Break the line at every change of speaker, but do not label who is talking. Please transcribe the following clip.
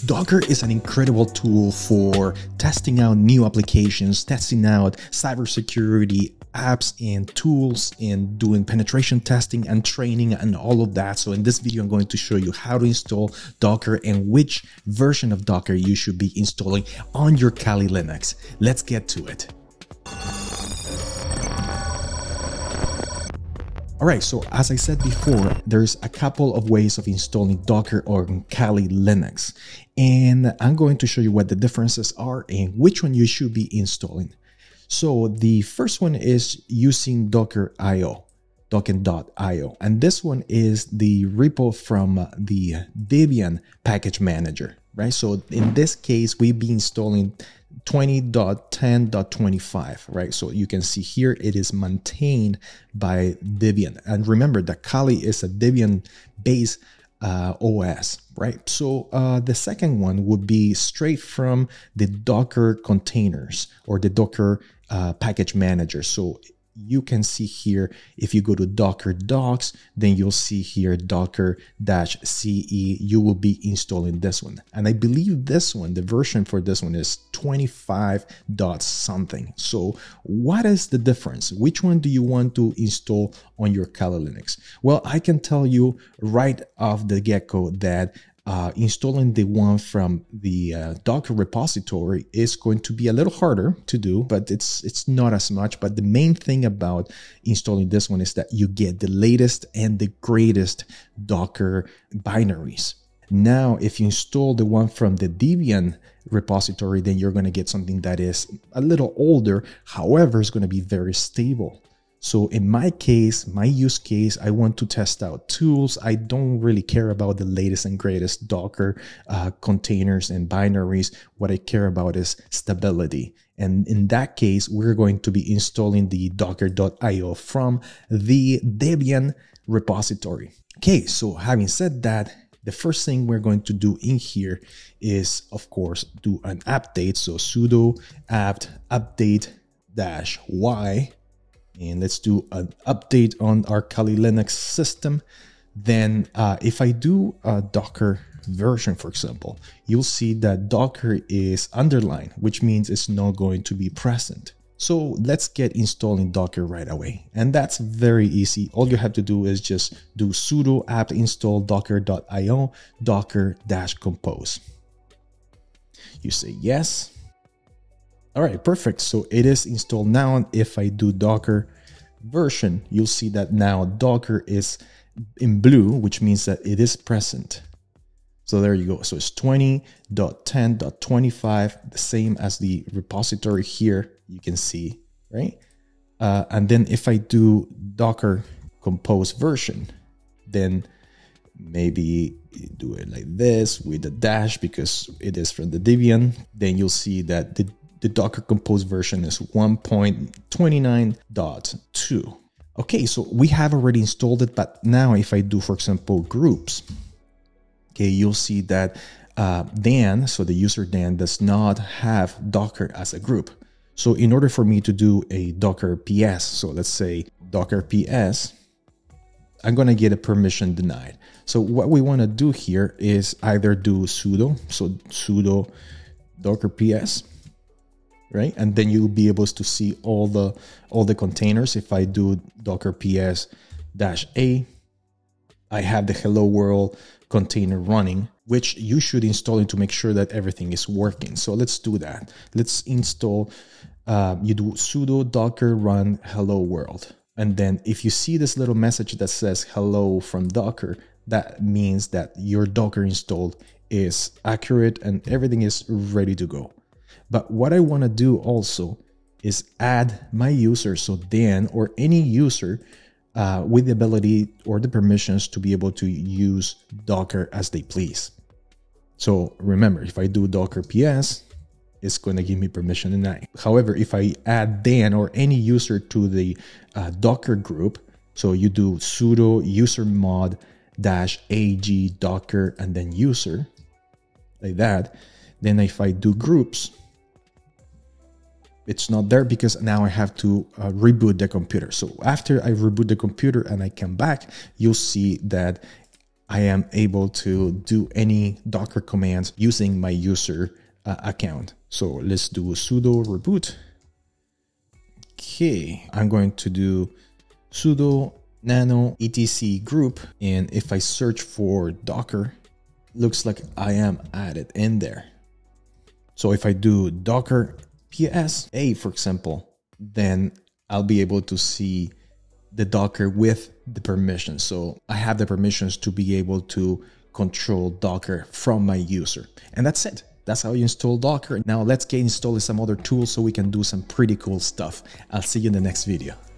Docker is an incredible tool for testing out new applications, testing out cybersecurity apps and tools, and doing penetration testing and training and all of that. So in this video, I'm going to show you how to install Docker and which version of Docker you should be installing on your Kali Linux. Let's get to it. All right, so as I said before, there's a couple of ways of installing Docker on Kali Linux, and I'm going to show you what the differences are and which one you should be installing. So the first one is using Docker.io, Docker.io, and this one is the repo from the Debian package manager, right? So in this case, we'll be installing 20.10.25, right? So you can see here it is maintained by Debian, and remember that Kali is a Debian based OS, right? So the second one would be straight from the Docker containers or the Docker package manager. So you can see here, if you go to Docker docs, then you'll see here Docker-CE, you will be installing this one. And I believe this one, the version for this one is 25 dot something. So what is the difference? Which one do you want to install on your Kali Linux? Well, I can tell you right off the get-go that installing the one from the Docker repository is going to be a little harder to do, but it's not as much. But the main thing about installing this one is that you get the latest and the greatest Docker binaries. Now, if you install the one from the Debian repository, then you're going to get something that is a little older. However, it's going to be very stable. So in my case, my use case, I want to test out tools. I don't really care about the latest and greatest Docker containers and binaries. What I care about is stability. And in that case, we're going to be installing the Docker.io from the Debian repository. Okay, so having said that, the first thing we're going to do in here is, of course, do an update. So sudo apt update-y. And let's do an update on our Kali Linux system. Then if I do a Docker version, for example, you'll see that Docker is underlined, which means it's not going to be present. So let's get installing Docker right away. And that's very easy. All you have to do is just do sudo apt install docker.io docker-compose. You say yes. All right, perfect. So it is installed now. And if I do Docker version, you'll see that now Docker is in blue, which means that it is present. So there you go. So it's 20.10.25, the same as the repository here. You can see, right? And then if I do Docker compose version, then maybe do it like this with a dash because it is from the Debian. Then you'll see that the Docker compose version is 1.29.2. Okay, so we have already installed it, but now if I do, for example, groups, okay, you'll see that Dan, so the user Dan, does not have Docker as a group. So in order for me to do a Docker PS, so let's say Docker PS, I'm going to get a permission denied. So what we want to do here is either do sudo, so sudo Docker PS, right? And then you'll be able to see all the containers. If I do Docker PS-A, I have the hello world container running, which you should install it to make sure that everything is working. So let's do that. Let's install, you do sudo docker run hello world. And then if you see this little message that says hello from Docker, that means that your Docker installed is accurate and everything is ready to go. But what I want to do also is add my user, so Dan or any user with the ability or the permissions to be able to use Docker as they please. So remember, if I do Docker PS, it's going to give me permission denied. However, if I add Dan or any user to the Docker group, so you do sudo user mod -ag docker and then user, like that, then if I do groups, it's not there because now I have to reboot the computer. So after I reboot the computer and I come back, you'll see that I am able to do any Docker commands using my user account. So let's do sudo reboot. Okay, I'm going to do sudo nano etc group, and if I search for Docker, looks like I am added in there. So if I do docker ps-a, for example, then I'll be able to see the Docker with the permissions. So I have the permissions to be able to control Docker from my user. And that's it. That's how you install Docker. Now let's get installing some other tools so we can do some pretty cool stuff. I'll see you in the next video.